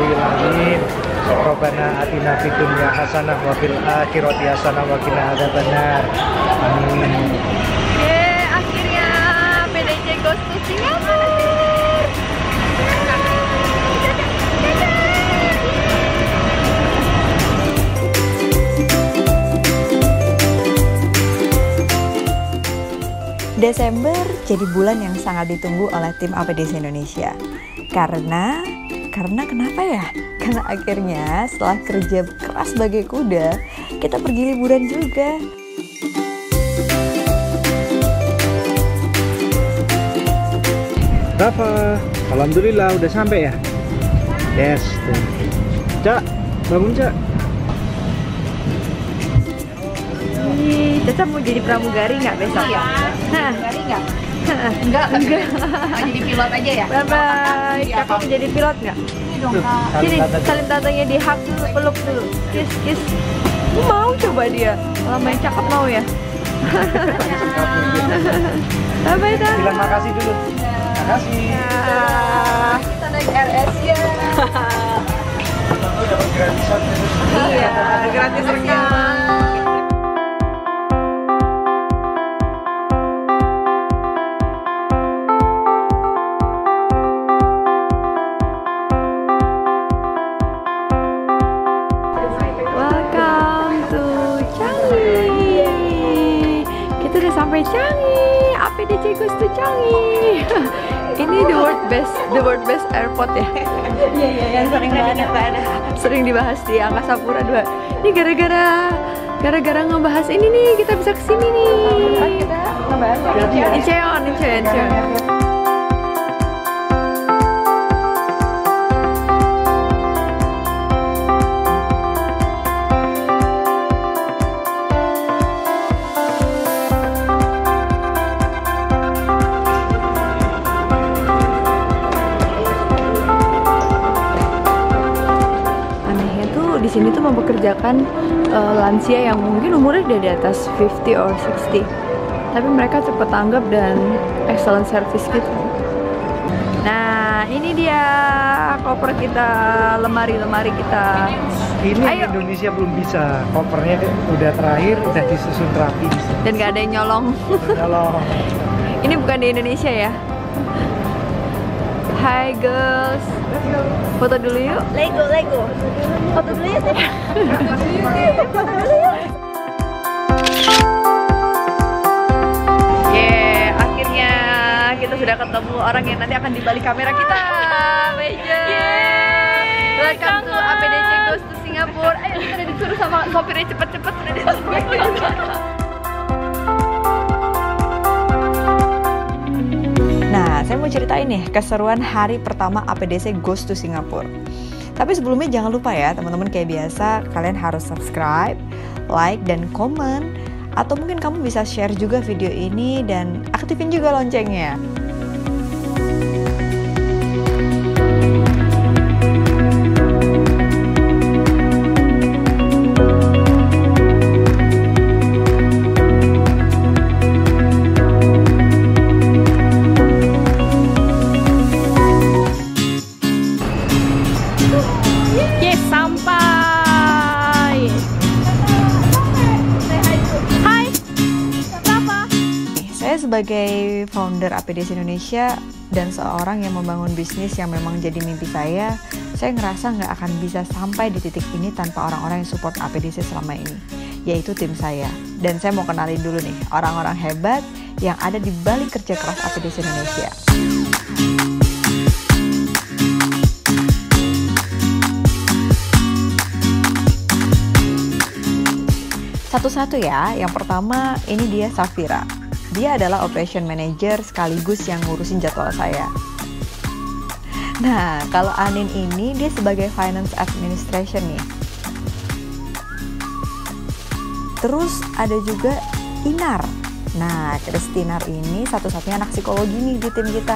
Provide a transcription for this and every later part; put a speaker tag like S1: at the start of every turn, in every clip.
S1: waliyul azim. Rabbana atina fid dunya hasanah wa fil akhirati hasanah wa qina adzabannar. Amin.
S2: Akhirnya PDC goes to Singapura. Desember jadi bulan yang sangat ditunggu oleh tim APDC Indonesia. Karena kenapa ya? Karena akhirnya setelah kerja keras sebagai kuda, kita pergi liburan juga.
S1: Rafa, alhamdulillah udah sampai ya. Yes, tuh. Cak, bangun Cak.
S2: Caca mau jadi pramugari nggak besok?
S3: Iya. Pramugari nggak? Enggak. Mau jadi pilot aja ya?
S2: Bye bye. Kakak mau jadi pilot nggak?
S3: Dong, Kak.
S2: Sini, salim tatanya di hug dulu, peluk dulu. Kiss. Mau coba dia. Kalau main cakep mau ya? Bye bye Tante.
S1: Bilang makasih dulu. Makasih.
S3: Kita naik RS ya.
S1: Dapat gratisan.
S2: Iya, gratis renang. Sampai Changi, APDC goes to Changi. Ini the world best airport ya.
S3: Iya, yang
S2: Sering dibahas di Angkasa Pura 2. Ini gara-gara ngebahas ini nih kita bisa kesini nih.
S3: Kita ngebahas
S2: Incheon. Di sini tuh mempekerjakan lansia yang mungkin umurnya udah di atas 50 or 60, tapi mereka cepet tanggap dan excellent service gitu. Nah ini dia koper kita, lemari kita.
S1: Ini
S2: Ayo.
S1: Indonesia belum bisa. Kopernya udah terakhir, udah disusun rapi.
S2: Dan gak ada yang nyolong.
S1: Kalau
S2: Ini bukan di Indonesia ya. Hai girls, foto dulu yuk.
S3: Lego. Foto dulu ya, Teh.
S2: Akhirnya kita sudah ketemu orang yang nanti akan di balik kamera kita. Beja. Welcome to APDC goes to Singapura. Ayo kita udah disuruh sama sopirnya cepet-cepet udah disuruh. Nah, saya mau ceritain nih keseruan hari pertama APDC goes to Singapura. Tapi sebelumnya jangan lupa ya teman-teman, kayak biasa kalian harus subscribe, like, dan komen. Atau mungkin kamu bisa share juga video ini dan aktifin juga loncengnya. Sebagai founder APDC Indonesia dan seorang yang membangun bisnis yang memang jadi mimpi saya ngerasa nggak akan bisa sampai di titik ini tanpa orang-orang yang support APDC selama ini, yaitu tim saya. Dan saya mau kenalin dulu nih orang-orang hebat yang ada di balik kerja keras APDC Indonesia. Satu-satu ya. Yang pertama ini dia Safira. Dia adalah operation manager sekaligus yang ngurusin jadwal saya. Nah, kalau Anin ini dia sebagai finance administration nih. Terus ada juga Inar. Nah, Kristinar ini satu-satunya anak psikologi nih di tim kita.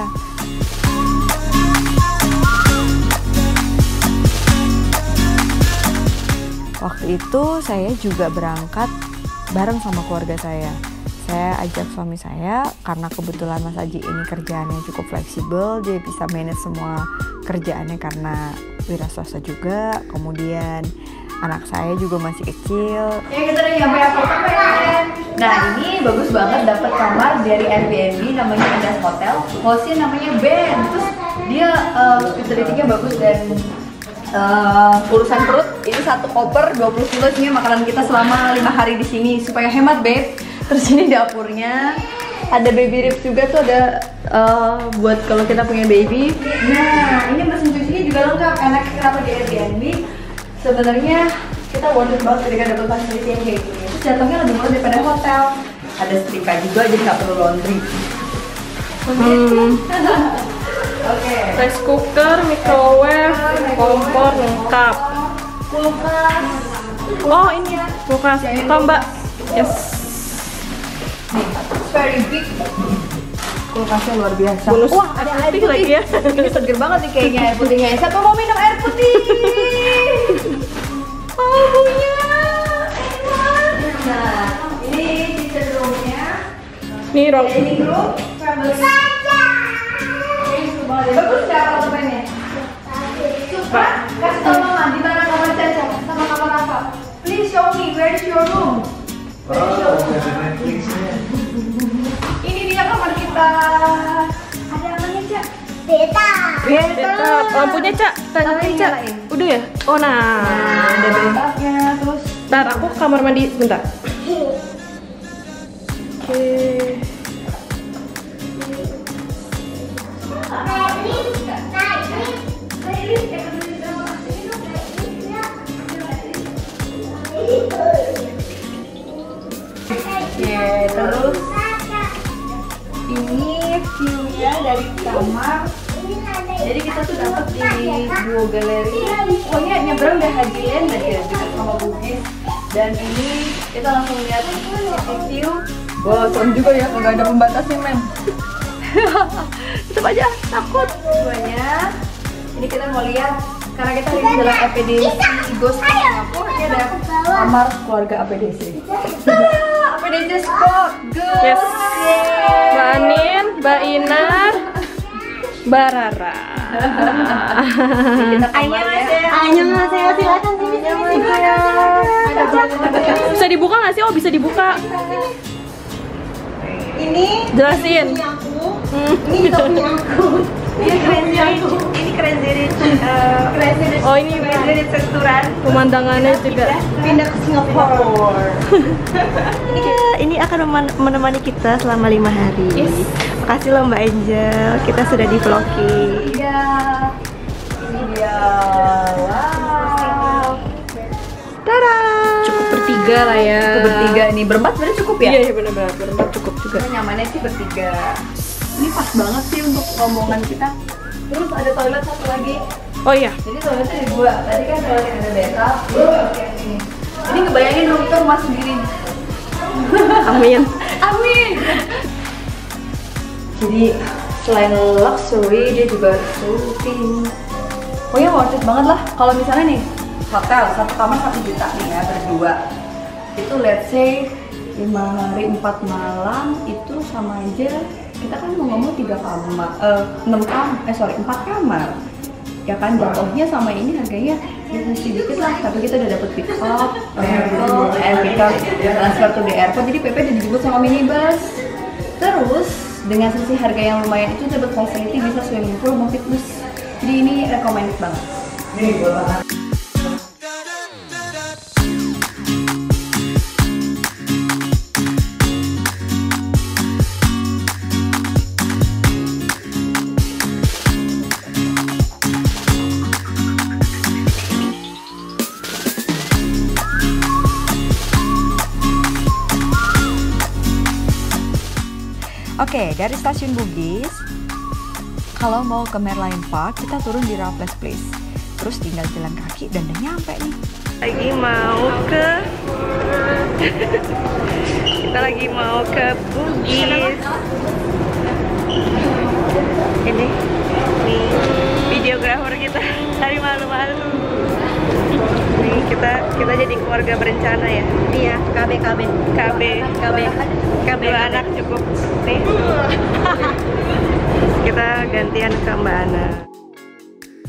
S2: Waktu itu saya juga berangkat bareng sama keluarga saya. Saya ajak suami saya karena kebetulan Mas Aji ini kerjaannya cukup fleksibel, dia bisa manage semua kerjaannya karena wira swasta juga, kemudian anak saya juga masih kecil.
S3: Ya kita udah nyampe apartemen. Nah ini bagus banget dapat kamar dari Airbnb namanya Indah Hotel. Hostnya namanya Ben. Terus dia hospitality-nya bagus dan urusan perut ini 1 koper 20 kilo isinya makanan kita selama 5 hari di sini supaya hemat, Beb. Terus ini dapurnya ada baby ribs juga tuh, ada buat kalau kita punya baby. Nah ini mesin cucinya juga lengkap. Enak kenapa di Airbnb? Sebenarnya kita worth it banget ketika dapat fasilitas yang kayak gini. Terus jatuhnya lebih murah daripada hotel. Ada setrika juga jadi nggak perlu laundry. Oke.
S4: Rice cooker, microwave, kompor lengkap.
S3: Kulkas.
S4: Oh ini ya, kulkas. Buka Mbak. Yes.
S3: Nih, it's very big. Kulkasnya luar biasa.
S4: Bonus
S3: Wah, ada air putih
S4: lagi ya.
S3: Ini seger banget nih kayaknya air putihnya. Siapa mau minum air putih? Oh, punya. Nah, ini kitchen room-nya.
S4: Nih ruang.
S3: Dining room, family. Bagus nggak apartemennya? Suka? Kasih tau mama di mana kamar Caca sama kamar apa? Please show me where is your room. Ini dia kamar kita. Ada namanya Cak.
S4: Beta. Lampunya Cak. Tanya Cak. Udah ya? Oh nah.
S3: Ada betanya terus.
S4: Ntar aku ke kamar mandi sebentar. Oke.
S3: Terus ini view-nya dari kamar. Jadi kita tuh dapat di Duo Galeri. Pokoknya nyebrang dari Haji Land aja dekat sama Bugis. Dan ini kita langsung lihat city view. Wow, serem juga ya, nggak ada pembatasnya men. Tetap aja takut semuanya. Ini kita mau lihat karena kita ini dalam APDC Ghost Singapura. Ini ada kamar keluarga APDC. APDC spot, good.
S4: Yes. Mbak Anin, Mbak Inar, Mbak Rara.
S3: Annyeonghaseyo, silakan sini.
S4: Bisa dibuka nggak sih? Oh bisa dibuka.
S3: Ini
S4: Jelasin.
S3: ini juga punya aku. Ini Crazy Rich. Ini Crazy Rich.
S4: Oh ini
S3: Crazy Rich restoran.
S4: pemandangannya juga.
S3: Pindah ke Singapura.
S5: Ini akan menemani kita selama 5 hari.
S4: Yes.
S5: Makasih loh Mbak Angel, kita sudah di vlogging.
S3: Iya. Ini dia. Wow.
S5: Tada!
S4: Cukup bertiga lah ya.
S3: Aku bertiga nih, berempat sebenarnya cukup ya?
S4: Iya benar-benar berempat cukup juga.
S3: Kita nyamannya sih bertiga. Ini pas banget sih untuk rombongan kita. Terus ada toilet satu lagi.
S4: Oh iya.
S3: Jadi toiletnya ada 2. Tadi kan toilet yang ada bathtub, yang ini. Jadi ngebayangin dong kita rumah sendiri.
S4: Amin.
S3: Amin. Jadi selain luxury dia juga soothing. Pokoknya worth it banget lah. Kalau misalnya nih hotel 1 kamar 1 juta nih ya berdua. Itu let's say 5 hari 4 malam itu sama aja. Kita kan mau ngomong 3 kamar, 4 kamar. Ya kan jatuhnya sama ini harganya sedikit lah, tapi kita udah dapet pick up, pick up, transfer to the airport, jadi PP udah dijemput sama minibus. Terus dengan sisi harga yang lumayan itu dapat facility bisa swimming pool mau fitness. Jadi ini recommended banget.
S2: Oke, dari stasiun Bugis, kalau mau ke Merlion Park, kita turun di Raffles Place. Terus tinggal jalan kaki dan udah nyampe nih.
S5: Lagi mau ke kita lagi mau ke Bugis. Ini nih videografer kita dari malu-malu. Nih kita jadi keluarga berencana ya. Iya, KB. Dua anak cukup. Nih. Kita gantian ke Mbak Ana.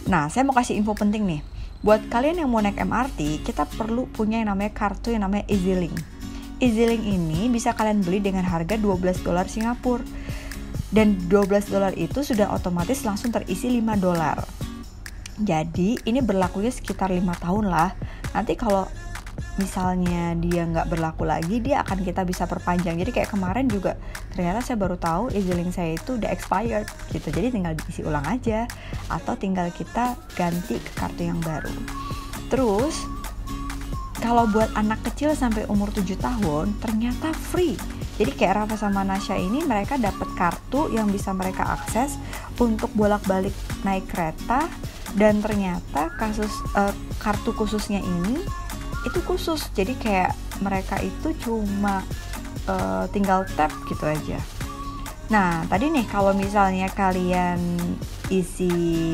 S2: Nah, saya mau kasih info penting nih. Buat kalian yang mau naik MRT, kita perlu punya yang namanya kartu yang namanya EasyLink. EasyLink ini bisa kalian beli dengan harga $12 Singapura. Dan $12 itu sudah otomatis langsung terisi $5. Jadi ini berlakunya sekitar 5 tahun lah. Nanti kalau misalnya dia nggak berlaku lagi, dia akan kita bisa perpanjang. Jadi kayak kemarin juga ternyata saya baru tahu EasyLink saya itu udah expired gitu. Jadi tinggal diisi ulang aja atau tinggal kita ganti ke kartu yang baru. Terus kalau buat anak kecil sampai umur 7 tahun ternyata free. Jadi kayak Rafa sama Nasya ini mereka dapat kartu yang bisa mereka akses untuk bolak-balik naik kereta. Dan ternyata kartu khususnya ini itu khusus, jadi kayak mereka itu cuma tinggal tap gitu aja. Nah tadi nih kalau misalnya kalian isi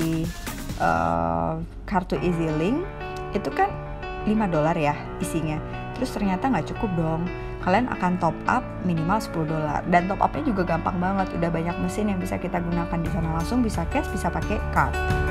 S2: kartu EasyLink itu kan $5 ya isinya, terus ternyata nggak cukup dong, kalian akan top up minimal $10. Dan top upnya juga gampang banget, udah banyak mesin yang bisa kita gunakan di sana, langsung bisa cash, bisa pakai card.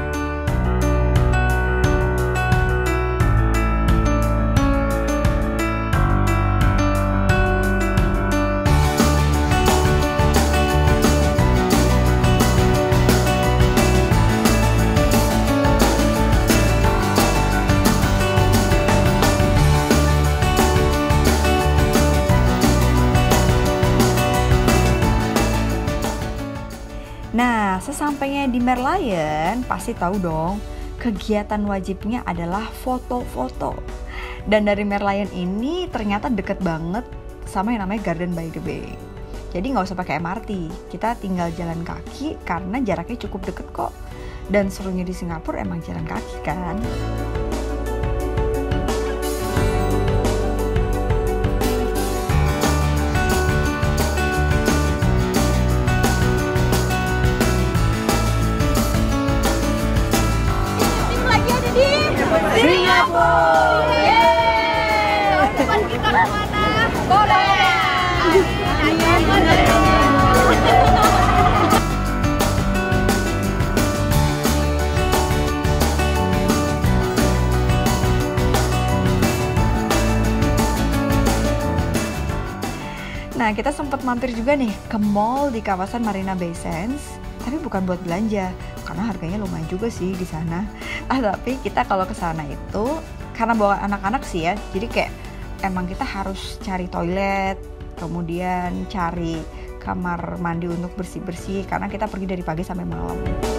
S2: Nah, sesampainya di Merlion, pasti tahu dong, kegiatan wajibnya adalah foto-foto. Dan dari Merlion ini ternyata deket banget sama yang namanya Garden by the Bay. Jadi nggak usah pakai MRT, kita tinggal jalan kaki karena jaraknya cukup deket kok. Dan serunya di Singapura emang jalan kaki kan. Nah, kita sempat mampir juga nih ke mall di kawasan Marina Bay Sands, tapi bukan buat belanja, karena harganya lumayan juga sih di sana. Tapi kita kalau ke sana itu karena bawa anak-anak sih ya, jadi kayak emang kita harus cari toilet, kemudian cari kamar mandi untuk bersih-bersih, karena kita pergi dari pagi sampai malam.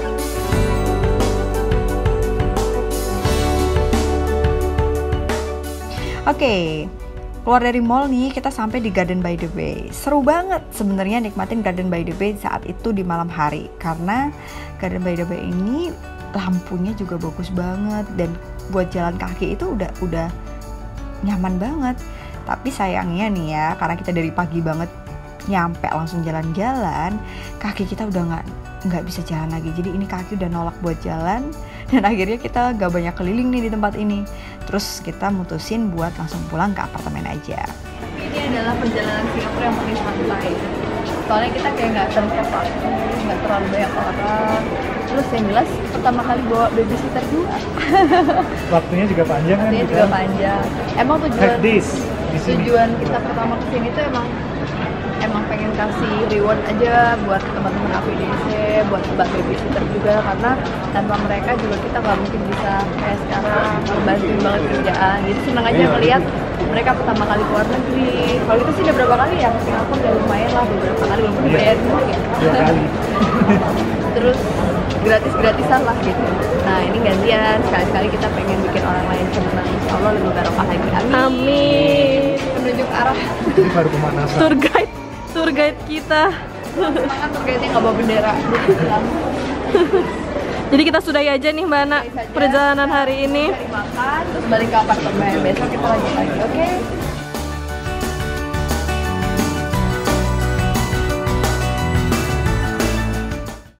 S2: Oke. Keluar dari mall nih, kita sampai di Garden by the Bay. Seru banget sebenarnya nikmatin Garden by the Bay saat itu di malam hari, karena Garden by the Bay ini lampunya juga bagus banget dan buat jalan kaki itu udah nyaman banget. Tapi sayangnya nih ya, karena kita dari pagi banget nyampe langsung jalan-jalan, kaki kita udah nggak bisa jalan lagi. Jadi ini kaki udah nolak buat jalan. Dan akhirnya kita gak banyak keliling nih di tempat ini. Terus kita mutusin buat langsung pulang ke apartemen aja.
S3: Ini adalah perjalanan Singapura yang paling santai. Soalnya kita kayak gak terlalu gak terlalu banyak orang. Terus yang jelas pertama kali bawa babysitter juga.
S1: Waktunya juga panjang kan?
S3: Waktunya juga panjang. Emang tujuan kita pertama kesini tuh emang pengen kasih reward aja buat teman-teman APDC, buat mbak babysitter juga, karena tanpa mereka juga kita nggak mungkin bisa kayak sekarang bantuin banget kerjaan. Jadi senang aja melihat mereka pertama kali keluar negeri. Kalau itu sih udah berapa kali ya, Singapura udah lumayan lah, beberapa kali walaupun bayar dulu ya.
S1: 2 kali.
S3: Terus gratis-gratisan lah gitu. Nah ini gantian, sekali-sekali kita pengen bikin orang lain senang. Insya Allah lebih barokah lagi. Amin.
S4: Amin.
S3: Penunjuk arah.
S1: Ini baru pemanasan.
S4: Tour guide kita.
S3: Semangat tour guide-nya nggak bawa bendera. Jadi pulang.
S4: Jadi kita sudahi aja nih Mbak Ana perjalanan hari ini.
S3: Cari makan, terus balik ke apartemen. Besok kita lanjut lagi, oke?